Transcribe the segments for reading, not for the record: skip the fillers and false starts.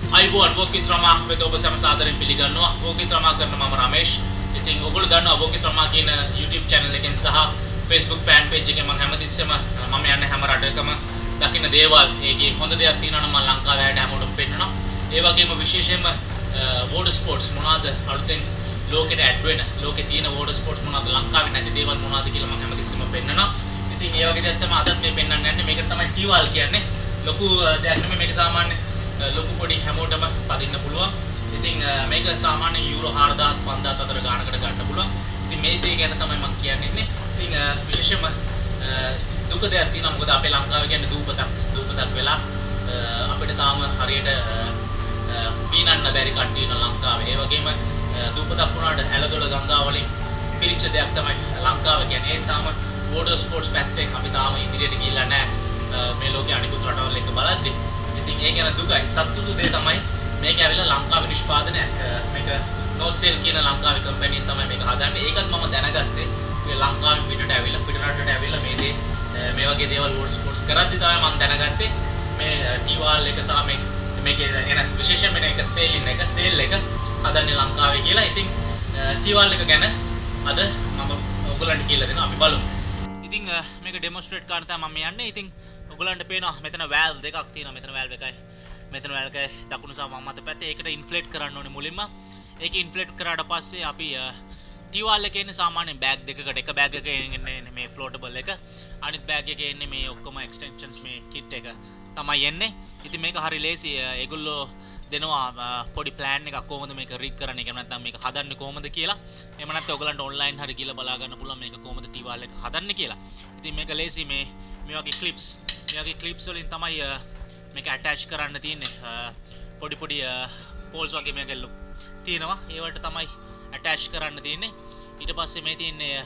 අයිබෝන් වෝකිත් රමා වෙත ඔබ සැම සාදරයෙන් පිළිගන්නවා. වෝකිත් රමා කරන මම රමේෂ්. ඉතින් ඔයගොල්ලෝ දන්නවා වෝකිත් රමා කියන YouTube channel එකෙන් සහ Facebook fan page එකෙන් මම හැමතිස්සෙම මම යන්නේ හැම රටකම දකින්න දේවල් ඒකේ හොඳ දෙයක් තියෙනවා නම් මම ලංකාවේ ඇයට හැමෝටම පෙන්නනවා. ඒ වගේම විශේෂයෙන්ම water sports මොනවාද අලුතෙන් ලෝකෙට ඇඩ් වෙන ලෝකේ තියෙන water sports මොනවාද ලංකාවේ නැති දේවල් මොනවාද කියලා මම හැමතිස්සෙම පෙන්නනවා. ඉතින් ඒ වගේ දෙයක් තමයි අදත් මේ පෙන්නන්න යන්නේ. මේක තමයි ටිවාල් කියන්නේ. ලොකු දෙයක් නෙමෙයි මේක සාමාන්‍ය ලොකු පොඩි හැමෝටම පදින්න පුළුවන්. ඉතින් මේක සාමාන්‍ය යූරෝ 4000 5000 අතර ගානකට ගන්න පුළුවන්. ඉතින් මේ දේ ගැන තමයි මම කියන්නේ. ඉතින් විශේෂයෙන්ම දුක දෙයක් තියෙනවා. මොකද අපේ ලංකාවේ කියන්නේ දූපතක් වෙලා අපිට තාම හරියට පීනන්න බැරි කට්ටිය ඉන්න ලංකාවේ. ඒ වගේම දූපතක් වුණාට ඇලදොල ගංගා වලින් පිරිච්ච දෙයක් තමයි ලංකාව කියන්නේ. ඒ තාම water sports පැත්තෙන් අපි තාම ඉදිරියට ගිහිල්ලා නැහැ. මේ ලෝකේ අනිකුත් රටවල් එක බලද්දි. ඉතින් ඒ ගැන දුකයි. සතුටු දේ තමයි මේක ඇවිල්ලා ලංකාවේ නිෂ්පාදනයක්. මේක Northsail කියන ලංකාවේ කම්පැනි තමයි මේක හදන්නේ. ඒකත් මම දැනගත්තේ මේ ලංකාවේ පිටට ඇවිල්ලා පිටරටට ඇවිල්ලා මේ වගේ දේවල් water sports කරද්දි තමයි මම දැනගත්තේ මේ ටිවාල් එක සහ මේකේ එන විශේෂයෙන්ම මේක සේල් එක හදන්නේ ලංකාවේ කියලා. ඉතින් ටිවාල් එක ගැන අද මම ඔයගලන්ට කියලා දෙනවා. අපි බලමු. ඉතින් මේක ඩෙමොන්ස්ට්‍රේට් කරන්න තමයි මම යන්නේ. ඉතින් ඔයගලන්ට පේනවා මෙතන වැල්ව් දෙකක් තියෙනවා. මෙතන වැල්ව් එකයි මෙතන වැල්ව් එකයි දකුණු සහ වම් අත පැත්තේ. ඒකට ඉන්ෆ්ලේට් කරන්න ඕනේ මුලින්ම. ඒක ඉන්ෆ්ලේට් කරාට පස්සේ අපි ටිවාල් එකේ ඉන්නේ සාමාන්‍යයෙන් බෑග් දෙකකට. එක බෑග් එකේ ඉන්නේ මේ ෆ්ලෝටබල් එක. අනිත් බෑග් එකේ ඉන්නේ මේ ඔක්කොම එක්ස්ටෙන්ෂන්ස් මේ කිට් එක තමයි එන්නේ. ඉතින් මේක හරි ලේසි. ඒගොල්ලෝ දෙනවා පොඩි ප්ලෑන් එකක් කොහොමද මේක රිග් කරන්නේ කියලා නැත්නම් මේක හදන්නේ කොහොමද කියලා. එහෙම නැත්නම් ඔයගලන්ට ඔන්ලයින් හරි ගිහලා බලා ගන්න පුළුවන් මේක කොහොමද ටිවාල් එක හදන්නේ කියලා. ඉතින් මේක ලේසි. මේ වගේ ක්ලිප්ස් වලින් තමයි මේක ඇටච් කරන්න තියෙන්නේ. පොඩි පෝල්ස් වගේ මේක තියෙනවා. ඒවට තමයි ඇටච් කරන්න තියෙන්නේ. ඊට පස්සේ මේ තියෙන්නේ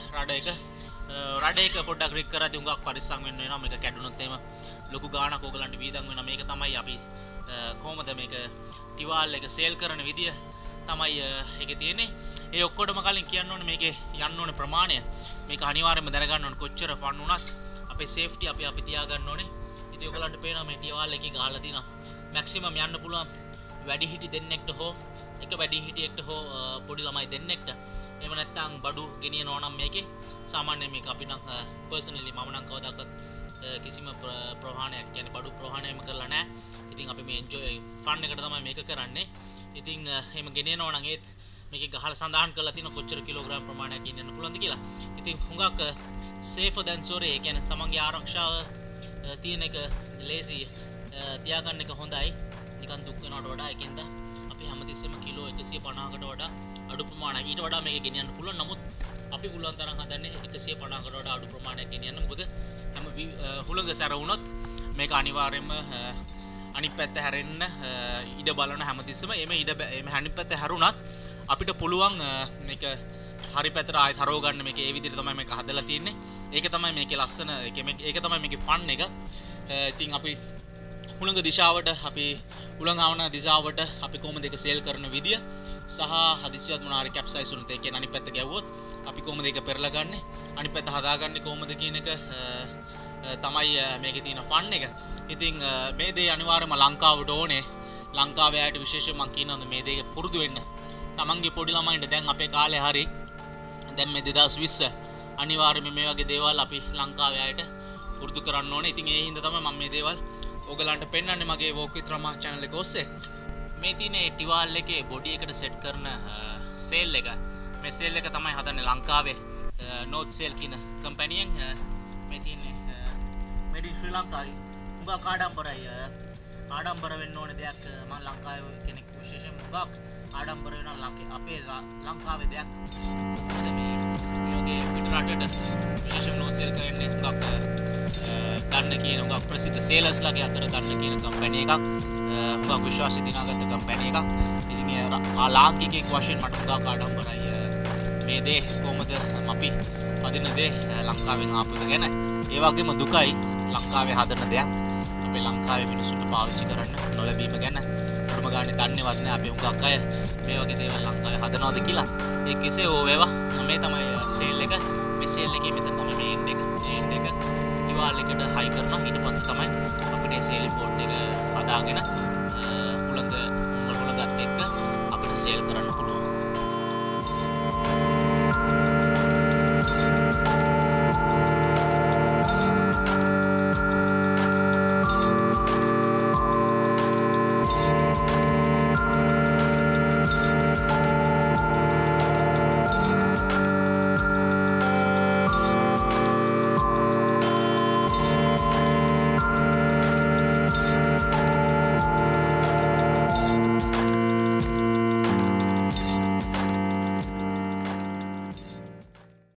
රඩ එක පොඩ්ඩක් රිග් කරද්දී උඟක් පරිස්සම් වෙන්න වෙනවා. මේක කැඩුනොත් එහෙම ලොකු ගාණක් ඕගලන්ට වීදම් වෙනවා. මේක තමයි අපි කොහොමද මේක ටිවාල් එක සේල් කරන විදිය තමයි ඒකේ තියෙන්නේ. ඒ ඔක්කොටම කලින් කියන්න ඕනේ මේකේ යන්න ඕනේ ප්‍රමාණය. මේක අනිවාර්යයෙන්ම දැනගන්න ඕනේ කොච්චර ෆන් වුණත් අපේ සේෆ්ටි අපි තියාගන්න ඕනේ. ඉතින් ඔයගලන්ට පේනවා මේ ටිවාල් එකේ ගහලා තියෙනවා මැක්සිමම් යන්න පුළුවන් වැඩිහිටි දෙන්නෙක්ට හෝ එක වැඩිහිටියෙක්ට හෝ පොඩි ළමයි දෙන්නෙක්ට. එහෙම නැත්නම් බඩු ගෙනියනවා නම් මේකේ සාමාන්‍යයෙන් මේක අපි නම් පර්සනලි මම නම් කවදාකවත් කිසිම ප්‍රහාණයක් කියන්නේ බඩු ප්‍රහාණයම කරලා නැහැ. ඉතින් අපි මේ එන්ජොයි ෆන් එකට තමයි මේක කරන්නේ. ඉතින් එහෙම ගෙනියනවා නම් ඒත් මේකේ ගහලා සඳහන් කරලා තියෙන කොච්චර කිලෝග්‍රෑම් ප්‍රමාණයක් ගෙනියන්න පුළුවන්ද කියලා. ඉතින් හුඟක් safer than sorry. ඒ කියන්නේ තමන්ගේ ආරක්ෂාව තියෙන එක ලේසි තියාගන්න එක හොඳයි. නිකන් දුක් වෙනවට වඩා ඒකෙන්ද අපි හැමතිස්සෙම කිලෝ 150කට වඩා අඩු ප්‍රමාණයක් ඊට වඩා මේක ගෙනියන්න පුළුවන්. නමුත් අපි පුළුවන් තරම් හදන්නේ 150කට වඩා අඩු ප්‍රමාණයක් ගෙනියන්න. මොකද හැම හුළඟ සැර වුණොත් මේක අනිවාර්යයෙන්ම අනිත් පැත්ත හැරෙන්න ඉඩ බලන හැමතිස්සෙම එමේ අනිත් පැත්ත හැරුණත් අපිට පුළුවන් මේක හරි පැත්තට ආයෙත් හරව ගන්න. මේක ඒ විදිහට තමයි මේක හදලා තියෙන්නේ. ඒක තමයි මේකේ ලස්සන ඒක තමයි මේකේ ෆන් එක. ඉතින් අපි හුළඟ දිශාවට අපි හුළඟ ආවන දිශාවට අපි කොහොමද ඒක සේල් කරන විදිය සහ හදිස්සියත් මොනාරි කැප්සයිස් වුණත් ඒ කියන්නේ අනිත් පැත්ත ගැව්වොත් අපි කොහොමද ඒක පෙරලා ගන්නෙ අනිත් පැත්ත හදාගන්නේ කොහොමද කියන එක තමයි මේකේ තියෙන ෆන් එක. ඉතින් මේ දේ අනිවාර්යයෙන්ම ලංකාවට ඕනේ. ලංකාවේ අයට විශේෂයෙන් මම කියනවා මේ දේ පුරුදු වෙන්න. තමන්ගේ පොඩි ළමයින්ට දැන් අපේ කාලේ හරි දැන් මේ 2020 අනිවාර්යයෙන්ම මේ වගේ දේවල් අපි ලංකාවේ අයට පුරුදු කරන්න ඕනේ. ඉතින් ඒ හින්දා තමයි මම මේ දේවල් ඔයගලන්ට පෙන්වන්නේ මගේ walk with Rama channel එක ඔස්සේ. මේ තියෙන ටිවාල් එකේ බොඩි එකට සෙට් කරන සේල් එක. මේ සේල් එක තමයි හදන්නේ ලංකාවේ Northsail කියන කම්පැනියෙන්. මේ තියෙන්නේ made in Sri Lanka. උඟක් ආඩම්බර වෙන්න ඕනේ දෙයක්. මම ලංකාවේ කෙනෙක් විශේෂයෙන්ම උඟක් ආඩම්බර වෙනවා අපේ ලංකාවේ දෙයක්. මේ වගේ පිටරටට විශේෂයෙන්ම Northsail කරන්නේ උඟක් ගන්න කියන උඟක් ප්‍රසිද්ධ සේලර්ස්ලාගේ අතර ගන්න කියන කම්පැනි එකක්. උඟක් විශ්වාසය දිනාගත්ත කම්පැනි එකක්. ඉතින් ලාංකිකයෙක් වශයෙන් මට උඟක් ආඩම්බරයි මේ දේ කොහොමද අපි පදින දේ ලංකාවෙන් ආපු එක ගැන. ඒ වගේම දුකයි ලංකාවේ හදන දෙයක් අපේ ලංකාවේ මිනිස්සුන්ට පාවිච්චි කරන්න නොලැබීම ගැන. අරම ගානේ දන්නේවත් නෑ අපි උඟක් අය මේ වගේ දේවල් ලංකාවේ හදනවද කියලා. ඒ කෙසේ හෝ වේවා මේ තමයි සේල් එක. මේ සේල් එකේ මෙතන තමයි මේ එන්ඩ් එක ටිවාල් එකට හයි කරනවා. ඊට පස්සේ තමයි අපිට සේල් බෝඩ් එක හදාගෙන හුළඟ ෂෙයාර් කරන්න